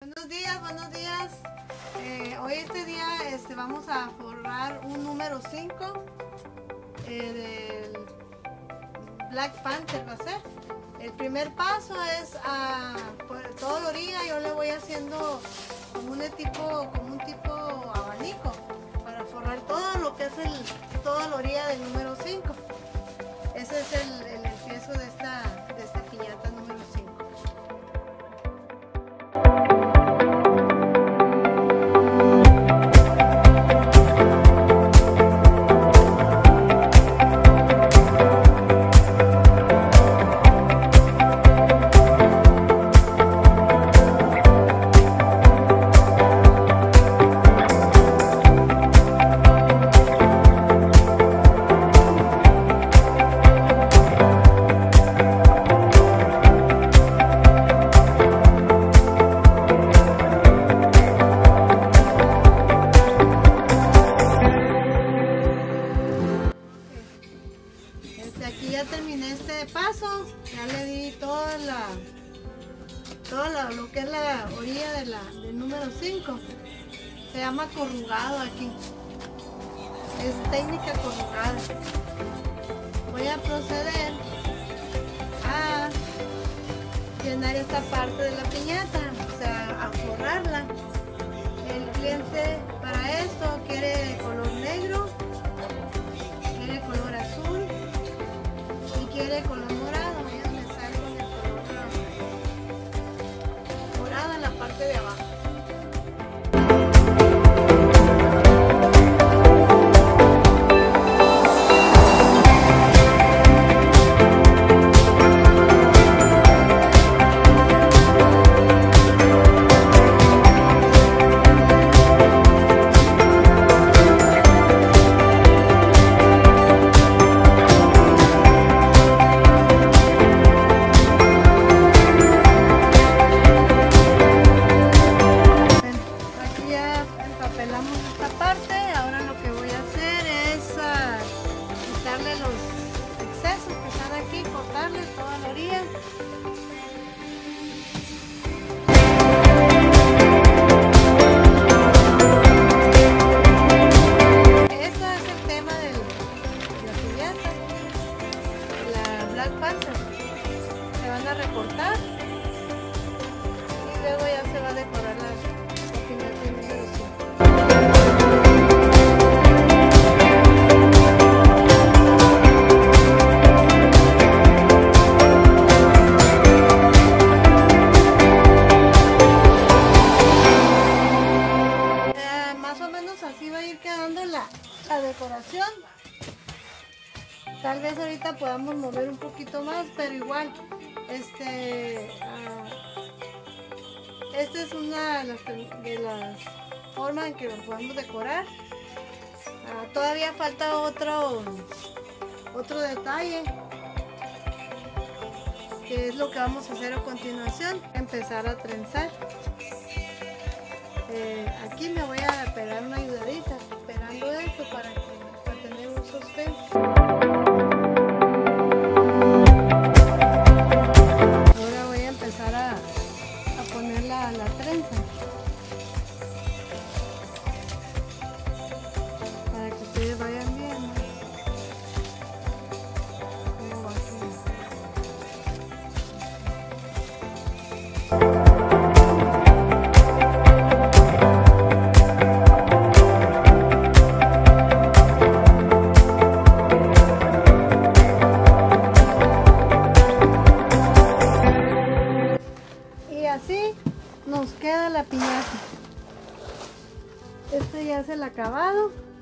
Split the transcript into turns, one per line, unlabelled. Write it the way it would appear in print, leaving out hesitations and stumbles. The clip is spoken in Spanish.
Buenos días, buenos días. Hoy este día vamos a forrar un número 5 del Black Panther. Va a ser. El primer paso es por toda la orilla. Yo le voy haciendo como un tipo abanico para forrar todo lo que es toda la orilla del número 5. Ese es el empiezo de esta piñata número 5. Aquí ya terminé este paso, ya le di toda lo que es la orilla del número 5. Se llama corrugado aquí, es técnica corrugada. Voy a proceder a llenar esta parte de la piñata, o sea, a forrarla. El cliente para esto quiere color negro, quiere color azul, quiere color morado. Voy a empezar con el color morado en la parte de abajo. Esta parte, ahora lo que voy a hacer es quitarle los excesos que están aquí, cortarle toda la orilla. Esto es el tema de la piñata, la Black Panther. Se van a recortar y luego ya se va a decorar la piñata número 5. Más o menos así va a ir quedando la decoración. Tal vez ahorita podamos mover un poquito más, pero igual esta es una de las formas en que lo podemos decorar. Todavía falta otro detalle, que es lo que vamos a hacer a continuación. Empezar a trenzar. Aquí me voy a pegar una ayudadita pegando esto para tener un sostén. Ahora voy a empezar a poner la trenza para que ustedes vayan viendo cómo va a ser. Así nos queda la piñata. Este ya es el acabado.